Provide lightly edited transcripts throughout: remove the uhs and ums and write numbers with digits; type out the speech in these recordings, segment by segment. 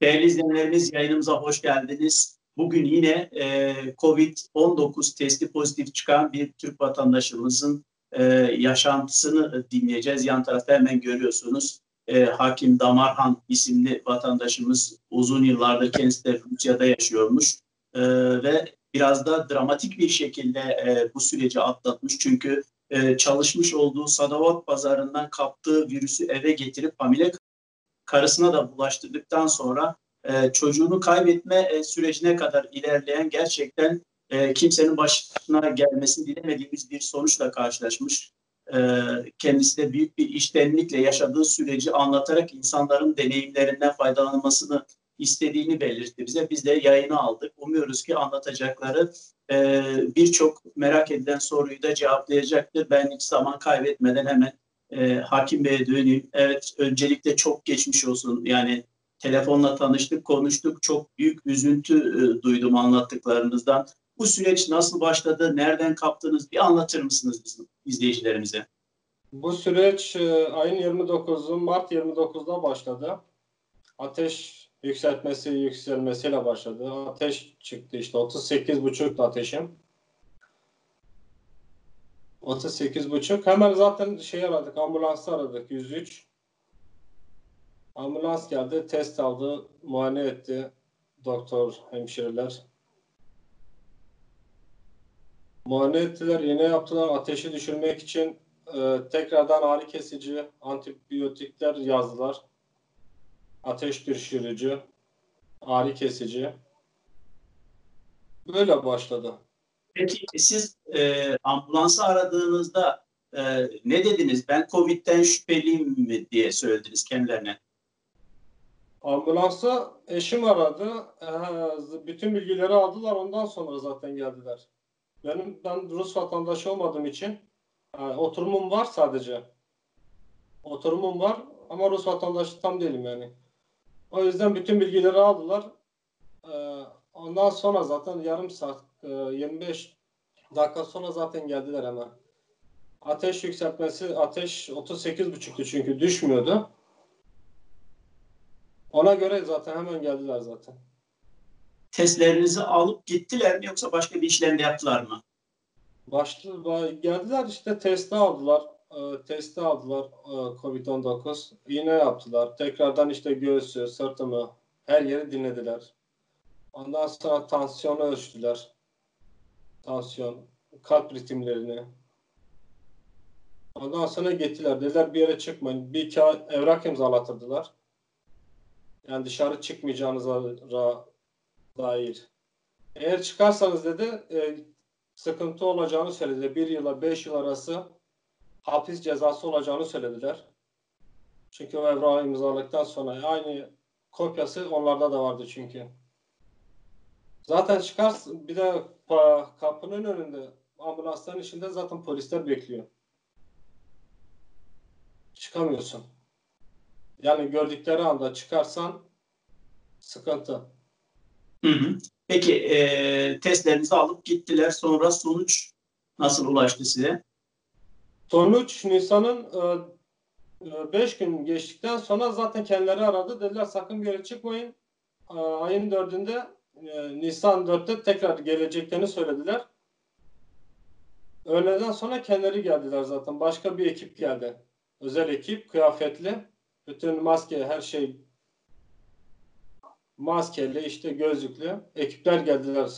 Değerli izleyenlerimiz, yayınımıza hoş geldiniz. Bugün yine COVID-19 testi pozitif çıkan bir Türk vatandaşımızın yaşantısını dinleyeceğiz. Yan tarafta hemen görüyorsunuz. Hakim Damarhan isimli vatandaşımız uzun yıllardır kendisi de Rusya'da yaşıyormuş. Ve biraz da dramatik bir şekilde bu süreci atlatmış. Çünkü çalışmış olduğu Sadavat pazarından kaptığı virüsü eve getirip hamile karısına da bulaştırdıktan sonra çocuğunu kaybetme sürecine kadar ilerleyen gerçekten kimsenin başına gelmesini dilemediğimiz bir sonuçla karşılaşmış. Kendisi de büyük bir içtenlikle yaşadığı süreci anlatarak insanların deneyimlerinden faydalanmasını istediğini belirtti bize. Biz de yayını aldık. Umuyoruz ki anlatacakları birçok merak edilen soruyu da cevaplayacaktır. Ben hiç zaman kaybetmeden hemen Hakim Bey'e döneyim. Evet, öncelikle çok geçmiş olsun. Yani telefonla tanıştık, konuştuk. Çok büyük üzüntü duydum anlattıklarınızdan. Bu süreç nasıl başladı, nereden kaptınız? Bir anlatır mısınız bizim izleyicilerimize? Bu süreç ayın 29'u, Mart 29'da başladı. Ateş yükselmesiyle başladı. Ateş çıktı işte 38,5'tu ateşim. 38,5. Hemen zaten aradık, ambulansı aradık 103. Ambulans geldi, test aldı, muayene etti doktor, hemşireler. Muayene ettiler, iğne yaptılar ateşi düşürmek için. Tekrardan ağrı kesici, antibiyotikler yazdılar. Ateş düşürücü, ağrı kesici. Böyle başladı. Peki siz ambulansı aradığınızda ne dediniz? Ben Covid'den şüpheliyim mi diye söylediniz kendilerine? Ambulansa eşim aradı. Bütün bilgileri aldılar. Ondan sonra zaten geldiler. Ben Rus vatandaşı olmadığım için oturumum var sadece. Oturumum var ama Rus vatandaşı tam değilim yani. O yüzden bütün bilgileri aldılar. Ondan sonra zaten yarım saat, 25 dakika sonra zaten geldiler hemen. Ateş yükseltmesi, ateş 38,5'tu çünkü düşmüyordu. Ona göre zaten hemen geldiler zaten. Testlerinizi alıp gittiler mi yoksa başka bir işlem de yaptılar mı? Geldiler işte testi aldılar. Covid-19. İğne yaptılar. Tekrardan işte göğsü, sırtımı, her yeri dinlediler. Ondan sonra tansiyonu ölçtüler. Tansiyon, kalp ritimlerini. Ondan sonra gittiler. Dediler bir yere çıkmayın. Bir kağıt, evrak imzalatırdılar. Yani dışarı çıkmayacağınıza dair. Eğer çıkarsanız dedi sıkıntı olacağını söyledi. 1 yıla 5 yıl arası hapis cezası olacağını söylediler. Çünkü o evrağı imzaladıktan sonra aynı kopyası onlarda da vardı çünkü. Zaten çıkarsın bir de kapının önünde ambulansların içinde zaten polisler bekliyor. Çıkamıyorsun. Yani gördükleri anda çıkarsan sıkıntı. Hı hı. Peki testlerinizi alıp gittiler. Sonra sonuç nasıl ulaştı size? Sonuç Nisan'ın 5 gün geçtikten sonra zaten kendileri aradı. Dediler sakın bir yere çıkmayın. Ayın 4'ünde Nisan 4'te tekrar geleceklerini söylediler. Öğleden sonra kendileri geldiler zaten. Başka bir ekip geldi. Özel ekip, kıyafetli. Bütün maske, her şey maskeli, işte gözlüklü. Ekipler geldiler.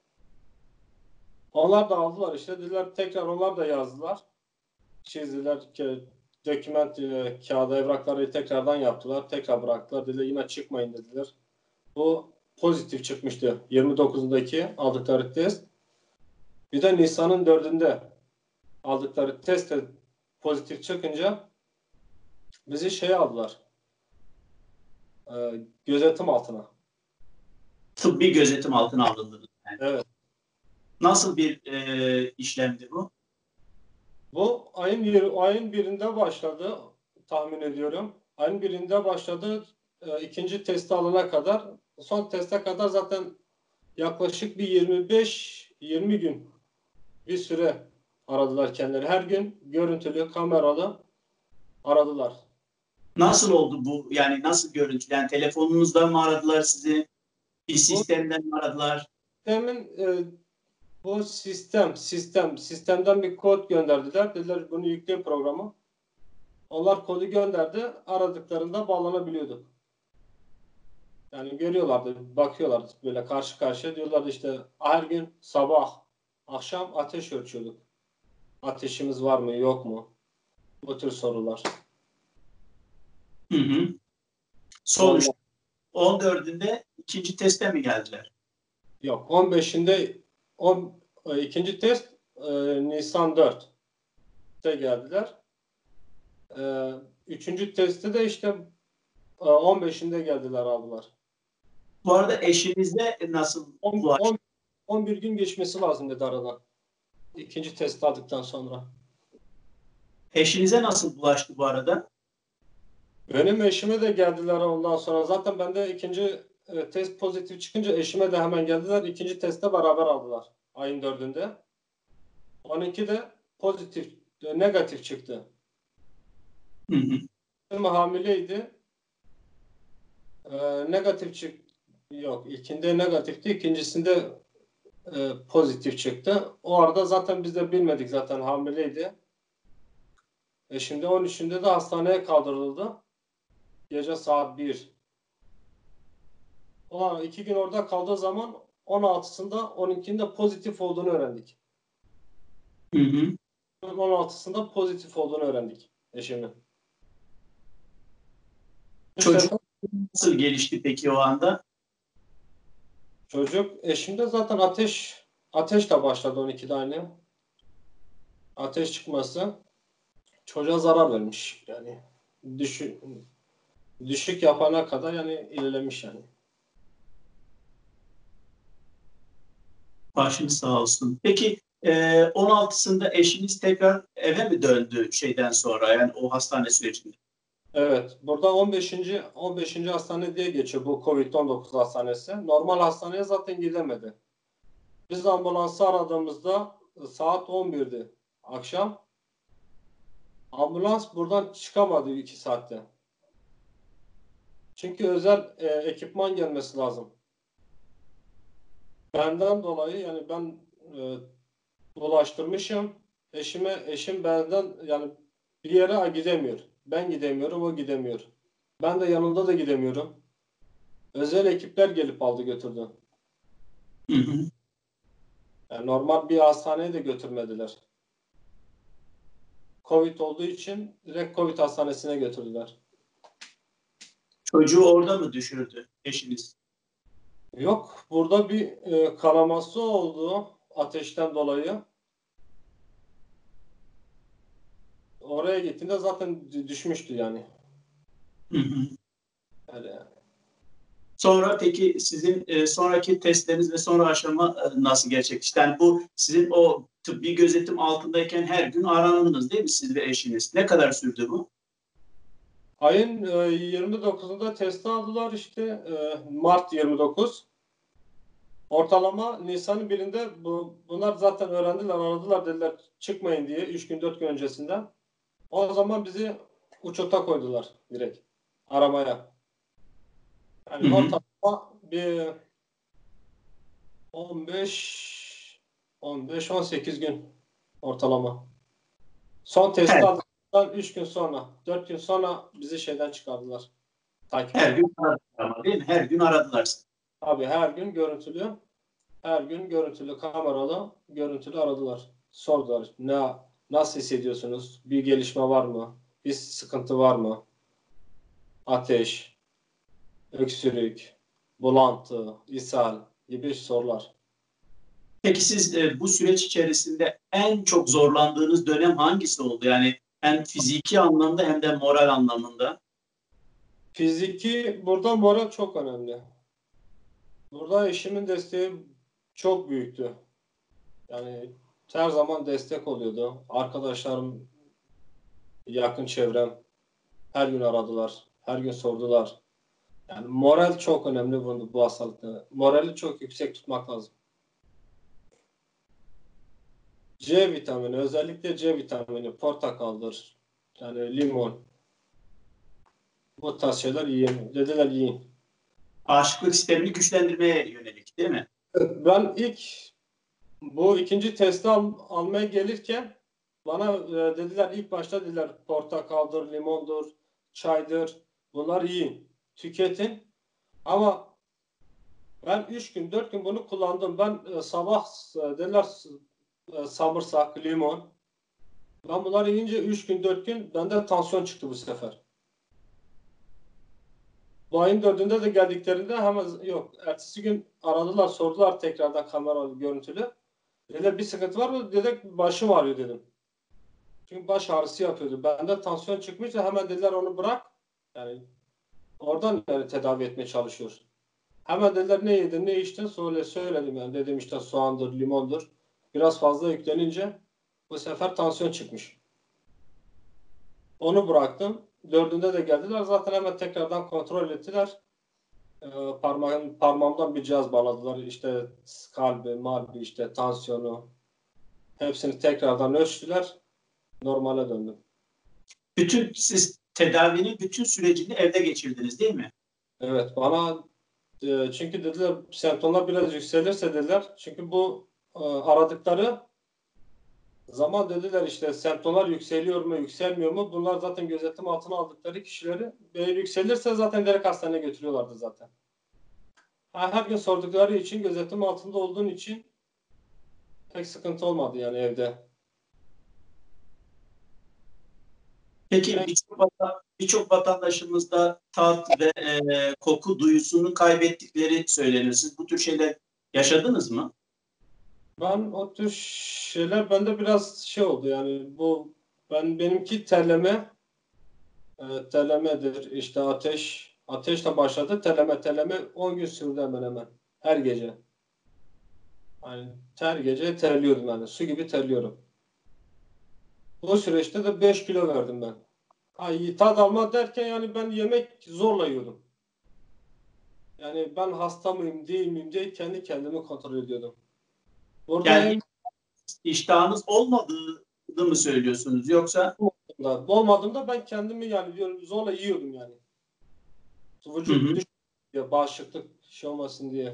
Onlar da aldılar işte. Dediler tekrar onlar da yazdılar. Çizdiler ki doküment kağıdı, evrakları tekrardan yaptılar. Tekrar bıraktılar. Dediler yine çıkmayın dediler. Bu pozitif çıkmıştı. 29'undaki aldıkları test. Bir de Nisan'ın 4'ünde aldıkları test de pozitif çıkınca bizi aldılar. Gözetim altına. Tıbbi gözetim altına alındınız. Yani. Evet. Nasıl bir işlemdi bu? Bu ayın birinde başladı tahmin ediyorum. Ayın birinde başladı. İkinci testi alana kadar, son teste kadar zaten yaklaşık bir 25-20 gün bir süre aradılar kendileri. Her gün görüntülü, kameralı aradılar. Nasıl oldu bu? Yani nasıl görüntü? Yani telefonunuzdan mı aradılar sizi? Bir Bu sistemden mi aradılar? sistemin bu sistemden bir kod gönderdiler. Dediler bunu yükleyin programı. Onlar kodu gönderdi. Aradıklarında bağlanabiliyorduk. Yani görüyorlardı, bakıyorlardı böyle karşı karşıya. Diyorlardı işte her gün sabah, akşam ateş ölçüyorduk. Ateşimiz var mı, yok mu? Bu tür sorular. Hı hı. Sonuç Ondan, 14'ünde ikinci teste mi geldiler? yok 15'inde ikinci test Nisan 4'te geldiler. E, Üçüncü testte de işte 15'inde geldiler aldılar. Bu arada eşinizde nasıl 10, bulaştı? 10, 11 gün geçmesi lazım dedi aradan. İkinci test aldıktan sonra. Eşinize nasıl bulaştı bu arada? Benim eşime de geldiler ondan sonra. Zaten bende ikinci test pozitif çıkınca eşime de hemen geldiler. İkinci testte beraber aldılar. Ayın 4'ünde. Onunki de pozitif, negatif çıktı. Hı hı. Ama hamileydi. Negatif çıktı. Yok, ilkinde negatifti. İkincisinde pozitif çıktı. O arada zaten biz de bilmedik zaten hamileydi. Şimdi 13'ünde de hastaneye kaldırıldı. Gece saat 1. Ulan 2 gün orada kaldığı zaman 16'sında 12'inde pozitif olduğunu öğrendik. Hı hı. 16'sında pozitif olduğunu öğrendik eşimin. Çocuk İşte nasıl gelişti peki o anda? çocuk eşimde zaten ateşle başladı 12'de aynı. Ateş çıkması çocuğa zarar vermiş yani. Düşük, düşük yapana kadar yani ilerlemiş yani. Başınız sağ olsun. Peki 16'sında eşiniz tekrar eve mi döndü şeyden sonra yani o hastane sürecinde? Evet, burada 15. hastane diye geçiyor bu Covid-19 hastanesi. Normal hastaneye zaten gidemedi. Biz ambulansı aradığımızda saat 11'di akşam. Ambulans buradan çıkamadı 2 saatte. Çünkü özel ekipman gelmesi lazım. Benden dolayı yani ben dolaştırmışım. Eşim benden yani bir yere gidemiyor. Ben gidemiyorum, o gidemiyor. Ben de yanında da gidemiyorum. Özel ekipler gelip aldı götürdü. Hı hı. Yani normal bir hastaneye de götürmediler. Covid olduğu için direkt Covid hastanesine götürdüler. Çocuğu orada mı düşürdü eşiniz? Yok, burada bir kanaması oldu ateşten dolayı. Oraya gittiğinde zaten düşmüştü yani. Hı hı. Yani Sonra peki sizin sonraki testleriniz ve sonra aşama nasıl gerçekleşti? Yani bu sizin o tıbbi gözetim altındayken her gün aranındınız değil mi siz ve eşiniz? Ne kadar sürdü bu? ayın 29'unda testi aldılar işte Mart 29. Ortalama Nisan'ın birinde bunlar zaten öğrendiler, aradılar dediler çıkmayın diye 3 gün 4 gün öncesinden. O zaman bizi uçota koydular direkt aramaya. Hı Yani hı. ortalama bir 15-18 gün ortalama. Son testi Her, aldıktan 3 gün sonra, 4 gün sonra bizi şeyden çıkardılar. her Takipten. gün aradılar ama değil mi? Her gün aradılar sizi. Abi her gün görüntülü, kameralı, görüntülü aradılar. Sordular. Nasıl hissediyorsunuz? Bir gelişme var mı? Bir sıkıntı var mı? Ateş, öksürük, bulantı, ishal gibi sorular. Peki siz bu süreç içerisinde en çok zorlandığınız dönem hangisi oldu? Yani hem fiziki anlamda hem de moral anlamında. Fiziki burada moral çok önemli. Burada eşimin desteği çok büyüktü. Yani her zaman destek oluyordu. Arkadaşlarım, yakın çevrem her gün aradılar. Her gün sordular. Yani moral çok önemli bu hastalıkta. Morali çok yüksek tutmak lazım. C vitamini, özellikle C vitamini, portakaldır. Yani limon. Bu tarz şeyler yiyin. Dediler yiyin. Bağışıklık sistemini güçlendirmeye yönelik değil mi? Ben bu ikinci testi almaya gelirken bana dediler, ilk başta dediler portakaldır, limondur, çaydır. Bunlar yiyin. Tüketin. Ama ben 3 gün 4 gün bunu kullandım. Ben sabah dediler samırsak, limon. Ben bunları yiyince 3 gün 4 gün bende tansiyon çıktı bu sefer. Bu ayın 4'ünde de geldiklerinde hemen yok. Ertesi gün aradılar, sordular tekrardan kameralı görüntülü. Dediler bir sıkıntı var mı? Dedik başım ağrıyor dedim. Çünkü baş ağrısı yapıyordu. Bende tansiyon çıkmıştı. Hemen dediler onu bırak. Yani oradan yani tedavi etmeye çalışıyoruz. Hemen dediler ne yedin ne içtin söyledim yani. Dedim işte soğandır, limondur. Biraz fazla yüklenince bu sefer tansiyon çıkmış. Onu bıraktım. 4'ünde de geldiler. Zaten hemen tekrardan kontrol ettiler. Parmağımdan bir cihaz bağladılar. İşte kalbi, malbi, işte tansiyonu hepsini tekrardan ölçtüler. Normale döndüm. Siz tedavinin bütün sürecini evde geçirdiniz değil mi? Evet, bana çünkü dediler semptomlar biraz yükselirse dediler. Çünkü bu aradıkları zaman dediler işte semptomlar yükseliyor mu, yükselmiyor mu? Bunlar zaten gözetim altına aldıkları kişileri yükselirse zaten direkt hastaneye götürüyorlardı zaten. Her gün sordukları için, gözetim altında olduğun için pek sıkıntı olmadı yani evde. Peki birçok vatandaşımızda tat ve koku duyusunu kaybettikleri söyleniyor. Siz bu tür şeyler yaşadınız mı? Ben o tür şeyler bende biraz şey oldu yani benimki terlemedir işte ateşle başladı terleme 10 gün sürdü hemen hemen her gece. Yani her gece terliyordum yani su gibi terliyorum. O süreçte de 5 kilo verdim ben. Tad alma derken yani ben yemek zorla yiyordum. Yani ben hasta mıyım değil miyim diye kendi kendimi kontrol ediyordum. Burada Yani iştahınız olmadığını mı söylüyorsunuz yoksa? olmadığımda ben kendimi yani diyorum zorla yiyordum yani. Hı Vücut hı. düş diye bağışıklık şey olmasın diye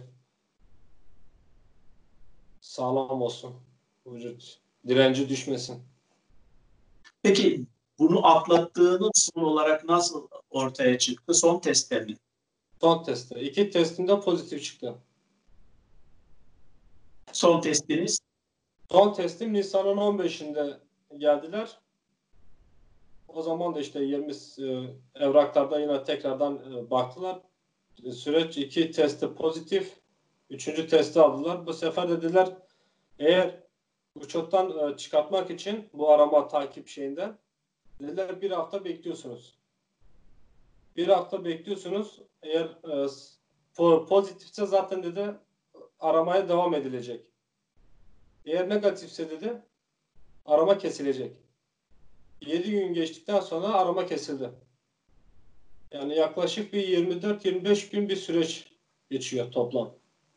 sağlam olsun. Vücut direnci düşmesin. Peki bunu atlattığınız son olarak nasıl ortaya çıktı? Son testte mi? Son testte. 2 testimde pozitif çıktı. Son testiniz? Son testim Nisan'ın 15'inde geldiler. O zaman da işte 20 evraklarda yine tekrardan baktılar. Süreç 2 testi pozitif. 3. testi aldılar. Bu sefer dediler eğer uçottan çıkartmak için bu arama takip şeyinden dediler bir hafta bekliyorsunuz. Bir hafta bekliyorsunuz. Eğer pozitifse zaten dedi aramaya devam edilecek. Eğer negatifse dedi arama kesilecek. 7 gün geçtikten sonra arama kesildi. Yani yaklaşık bir 24-25 gün bir süreç geçiyor toplam.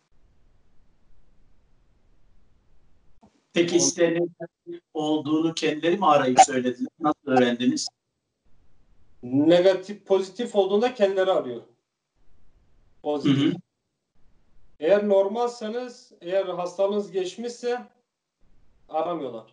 Peki size ne olduğunu kendileri mi arayıp söylediler? Nasıl öğrendiniz? Negatif, pozitif olduğunda kendileri arıyor. Hı Pozitif. hı. Eğer normalseniz, eğer hastalığınız geçmişse aramıyorlar.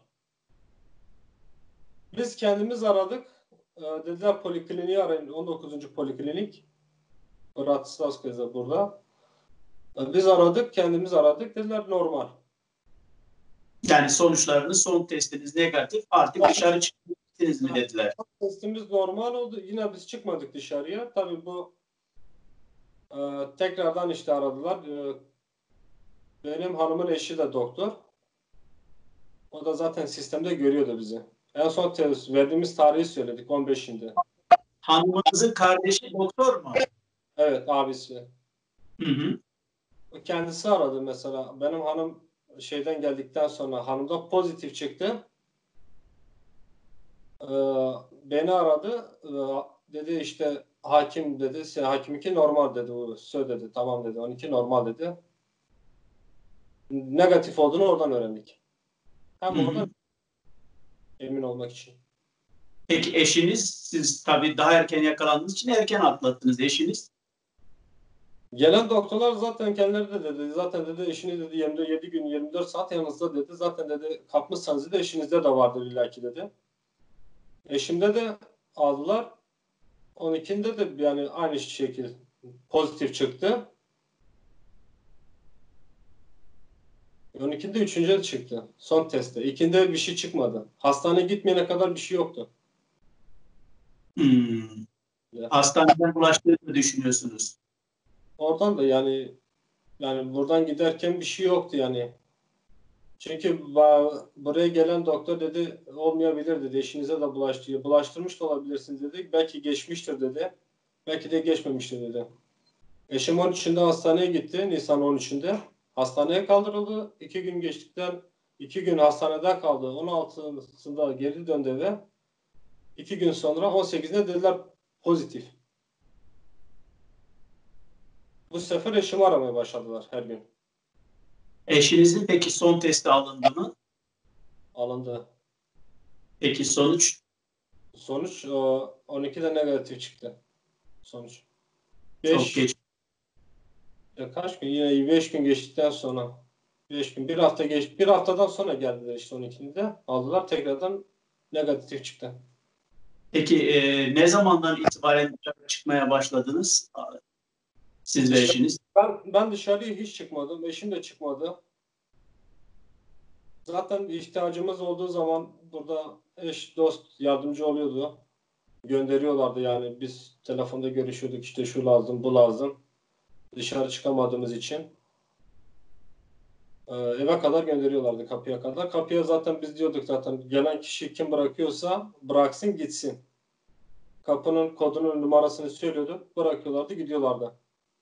Biz kendimiz aradık. Dediler polikliniği arayın. 19. poliklinik. Bratislava burada. Biz aradık, kendimiz aradık. Dediler normal. Yani sonuçlarınız, son testiniz negatif, artık dışarı çıktınız mi dediler. Testimiz normal oldu. Yine biz çıkmadık dışarıya. Tabii bu tekrardan işte aradılar. Benim hanımın eşi de doktor. O da zaten sistemde görüyordu bizi. En son verdiğimiz tarihi söyledik 15'inde. Hanımınızın kardeşi doktor mu? Evet abisi. Hı hı. Kendisi aradı mesela. Benim hanım şeyden geldikten sonra hanımda pozitif çıktı. Beni aradı. Dedi işte hakim dedi. Hakim 2 normal dedi. Dedi. Tamam dedi. 12 normal dedi. Negatif olduğunu oradan öğrendik. Hem Hı hı. oradan emin olmak için. Peki eşiniz, siz tabii daha erken yakalandığınız için erken atlattınız. Eşiniz? Gelen doktorlar zaten kendileri de dedi. Zaten dedi eşiniz dedi 27 gün 24 saat yanınızda dedi. Zaten dedi kapmışsanız dedi eşinizde de vardır illaki dedi. Eşimde de aldılar. 12'inde de yani aynı şekilde pozitif çıktı. 12'de 3. çıktı. Son testte. İlkinde bir şey çıkmadı. Hastaneye gitmeyene kadar bir şey yoktu. Hmm. Ya. Hastaneden bulaştığını düşünüyorsunuz. Oradan da yani buradan giderken bir şey yoktu yani. Çünkü buraya gelen doktor dedi olmayabilir dedi. Eşinize de bulaştı. Bulaştırmış da olabilirsiniz dedi. Belki geçmiştir dedi. Belki de geçmemiştir dedi. Eşim 13'ünde hastaneye gitti. Nisan 13'ünde. Hastaneye kaldırıldı. 2 gün hastanede kaldı. 16'sında geri döndü eve. 2 gün sonra 18'inde dediler pozitif. Bu sefer eşimi aramaya başladılar her gün. Eşinizin peki son testi alındı mı? Alındı. Peki sonuç? Sonuç 12'de negatif çıktı. Sonuç. Çok 5 geç. kaç gün? Yine 5 gün geçtikten sonra 5 gün, bir hafta bir haftadan sonra geldiler işte 12'de. Aldılar tekrardan negatif çıktı. Peki ne zamandan itibaren dışarı çıkmaya başladınız? Siz ve eşiniz? Ben dışarıya hiç çıkmadım. Eşim de çıkmadı. Zaten ihtiyacımız olduğu zaman burada eş, dost yardımcı oluyordu. Gönderiyorlardı yani. Biz telefonda görüşüyorduk işte şu lazım, bu lazım. Dışarı çıkamadığımız için. Eve kadar gönderiyorlardı, kapıya kadar. Kapıya zaten biz diyorduk zaten gelen kişi kim bırakıyorsa bıraksın gitsin. Kapının kodunun numarasını söylüyorduk. Bırakıyorlardı, gidiyorlardı.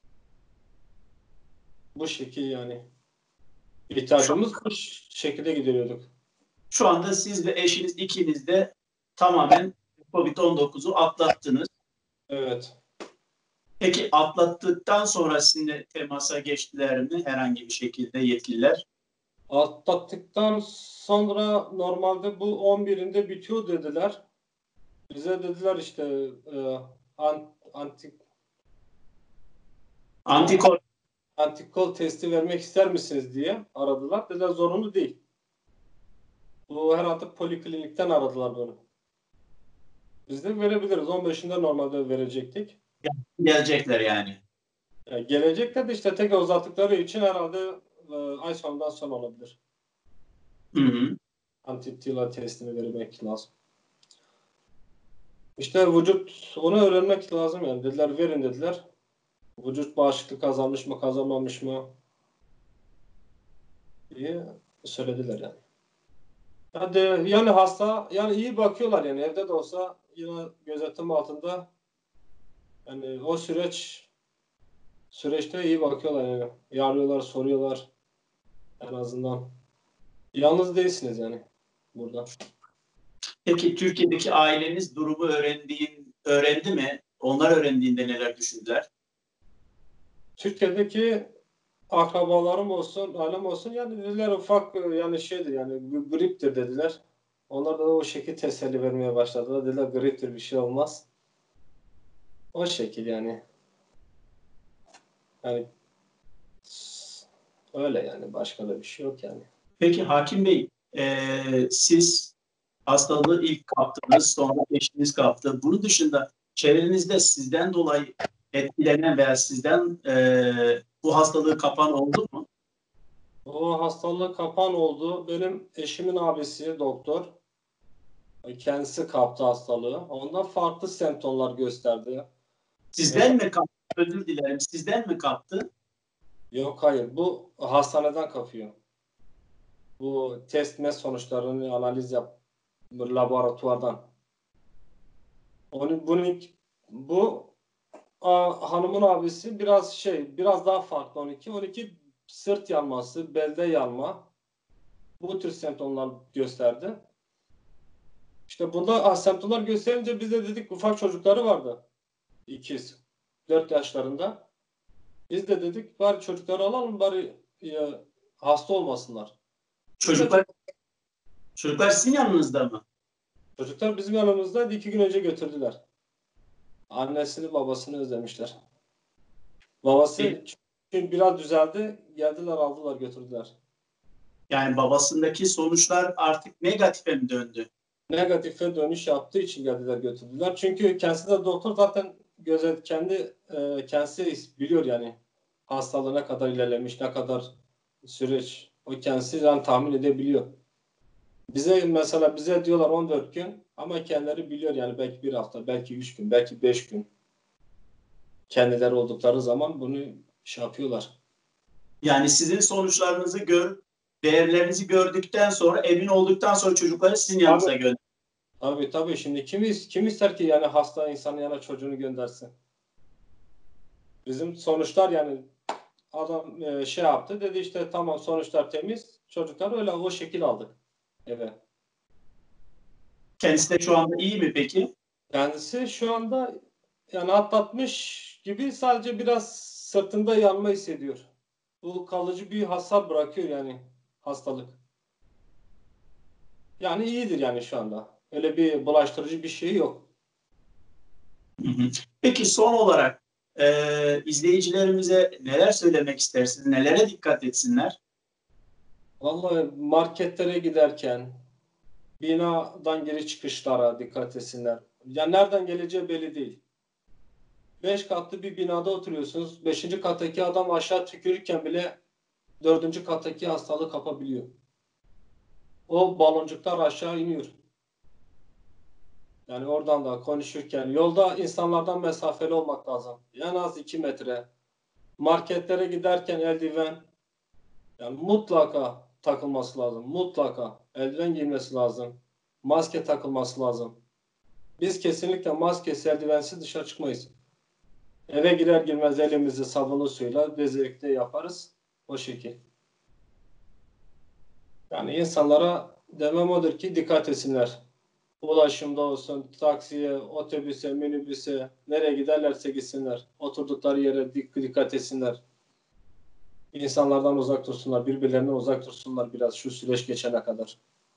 Bu şekil yani. İhtiyacımız bu şekilde gideriyorduk. Şu anda siz ve eşiniz ikiniz de tamamen COVID-19'u atlattınız. Evet. Peki atlattıktan sonra sizinle temasa geçtiler mi herhangi bir şekilde yetkililer? Atlattıktan sonra normalde bu 11'inde bitiyor dediler. Bize dediler işte anti Antikor antikol testi vermek ister misiniz diye aradılar. Dediler zorunlu değil. Bu herhalde poliklinikten aradılar bunu. Biz de verebiliriz. 15'inde normalde verecektik. gelecekler yani. Yani gelecekte de işte tekrar uzattıkları için herhalde ay sonundan sonra olabilir. Hı hı. Antitila testini vermek lazım. İşte vücut onu öğrenmek lazım yani. Dediler verin dediler. Vücut bağışıklık kazanmış mı kazanmamış mı diye söylediler yani. Yani hasta yani iyi bakıyorlar yani evde de olsa yine gözetim altında yani o süreçte iyi bakıyorlar yani. Yarıyorlar, soruyorlar en azından. Yalnız değilsiniz yani burada. Peki Türkiye'deki aileniz durumu öğrendi mi? Onlar öğrendiğinde neler düşündüler? Türkiye'deki akrabalarım olsun, ailem olsun yani dediler ufak yani şeydir yani griptir dediler. Onlar da o şekilde teselli vermeye başladılar. Dediler griptir bir şey olmaz. O şekil yani. Yani öyle yani başka da bir şey yok yani. Peki Hakim Bey, siz hastalığı ilk kaptınız, sonra eşiniz kaptı. Bunun dışında çevrenizde sizden dolayı etkilenen veya sizden bu hastalığı kapan oldu mu? O hastalık kapan oldu. Benim eşimin abisi doktor. Kendisi kaptı hastalığı. Ondan farklı semptomlar gösterdi. Sizden Mesela mi kaptı? Özür dilerim. Sizden mi kaptı? yok hayır bu hastaneden kapıyor. Bu test sonuçlarını analiz yap laboratuvardan. Bu hanımın abisi biraz daha farklı 12. 12 sırt yanması, belde yanma bu tür semptomlar gösterdi. İşte bunda semptomlar gösterince biz de dedik ufak çocukları vardı. İkiz. 4 yaşlarında. Biz de dedik bari çocukları alalım bari hasta olmasınlar. Biz de Çocuklar sizin yanınızda mı? Çocuklar bizim yanımızdaydı. 2 gün önce götürdüler. Annesini babasını özlemişler. Babası çünkü biraz düzeldi. Geldiler aldılar götürdüler. Yani babasındaki sonuçlar artık negatife mi döndü? Negatife dönüş yaptığı için geldiler götürdüler. Çünkü kendisi de doktor zaten kendisi biliyor yani hastalığı ne kadar ilerlemiş, ne kadar süreç. O kendisi yani tahmin edebiliyor. Bize diyorlar 14 gün ama kendileri biliyor yani belki bir hafta, belki 3 gün, belki 5 gün. Kendileri oldukları zaman bunu yapıyorlar. Yani sizin sonuçlarınızı değerlerinizi gördükten sonra, emin olduktan sonra çocukları sizin yanınıza gönder. Tabii. Şimdi kim ister ki yani hasta insanın yanına çocuğunu göndersin? Bizim sonuçlar yani adam yaptı dedi işte tamam sonuçlar temiz. Çocuklar öyle o şekil aldık eve. Kendisi de şu anda iyi mi peki? Kendisi şu anda yani atlatmış gibi sadece biraz sırtında yanma hissediyor. Bu kalıcı bir hasar bırakıyor yani hastalık. Yani iyidir yani şu anda. Öyle bir bulaştırıcı bir şey yok. Peki son olarak izleyicilerimize neler söylemek istersiniz? Nelere dikkat etsinler? Vallahi marketlere giderken binadan geri çıkışlara dikkat etsinler. Yani nereden geleceği belli değil. 5 katlı bir binada oturuyorsunuz. 5. kattaki adam aşağı tükürürken bile 4. kattaki hastalığı kapabiliyor. O baloncuklar aşağı iniyor. Yani oradan da konuşurken yolda insanlardan mesafeli olmak lazım. En az 2 metre. Marketlere giderken eldiven yani mutlaka takılması lazım. Mutlaka eldiven giymesi lazım. Maske takılması lazım. Biz kesinlikle maskesiz, eldivensiz dışarı çıkmayız. Eve girer girmez elimizi sabunlu suyla dezenfekte yaparız. O şekil. Yani insanlara demem odur ki dikkat etsinler. Ulaşımda olsun, taksiye, otobüse, minibüse, nereye giderlerse gitsinler. Oturdukları yere dikkat etsinler. İnsanlardan uzak dursunlar, birbirlerinden uzak dursunlar biraz şu süreç geçene kadar.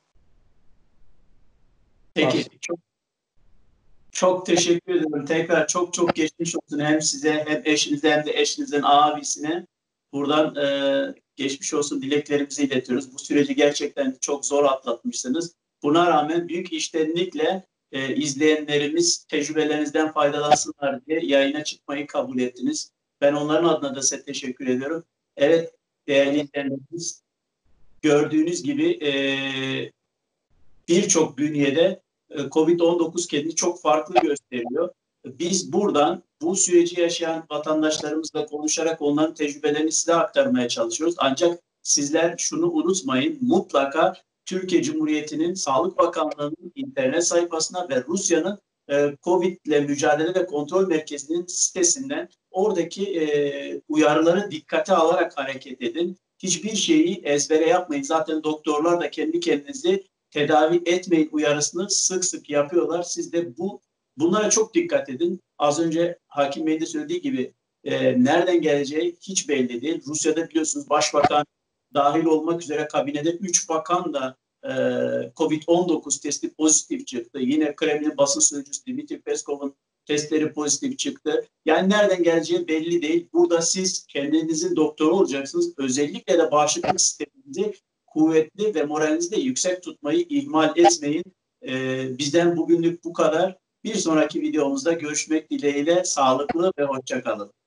Peki, çok teşekkür ederim. Tekrar çok geçmiş olsun hem size hem eşinize hem de eşinizin abisine. Buradan geçmiş olsun dileklerimizi iletiyoruz. Bu süreci gerçekten çok zor atlatmışsınız. Buna rağmen büyük içtenlikle izleyenlerimiz tecrübelerinizden faydalansınlar diye yayına çıkmayı kabul ettiniz. Ben onların adına da size teşekkür ediyorum. Evet değerli izleyenlerimiz, gördüğünüz gibi birçok bünyede COVID-19 kendini çok farklı gösteriyor. Biz buradan bu süreci yaşayan vatandaşlarımızla konuşarak onların tecrübelerini size aktarmaya çalışıyoruz. Ancak sizler şunu unutmayın, mutlaka Türkiye Cumhuriyeti'nin Sağlık Bakanlığı'nın internet sayfasına ve Rusya'nın COVID ile Mücadele ve Kontrol Merkezi'nin sitesinden oradaki uyarıları dikkate alarak hareket edin. Hiçbir şeyi ezbere yapmayın. Zaten doktorlar da kendi kendinizi tedavi etmeyin uyarısını sık sık yapıyorlar. Siz de bunlara çok dikkat edin. Az önce Hakim Bey'in de söylediği gibi nereden geleceği hiç belli değil. Rusya'da biliyorsunuz başbakan dahil olmak üzere kabinede 3 bakan da COVID-19 testi pozitif çıktı. Yine Kremlin basın sözcüsü Dmitry Peskov'un testleri pozitif çıktı. Yani nereden geleceği belli değil. Burada siz kendinizin doktoru olacaksınız. Özellikle de bağışıklık sisteminizi kuvvetli ve moralinizi de yüksek tutmayı ihmal etmeyin. Bizden bugünlük bu kadar. Bir sonraki videomuzda görüşmek dileğiyle sağlıklı ve hoşça kalın.